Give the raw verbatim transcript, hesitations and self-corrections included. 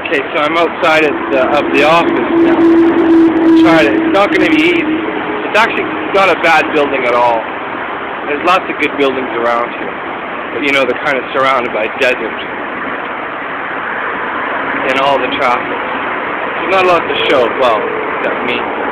Okay, so I'm outside of the, of the office now. Try to, it's not going to be easy. It's actually not a bad building at all. There's lots of good buildings around here. But you know, they're kind of surrounded by desert. And all the traffic. There's not a lot to show, well, except me.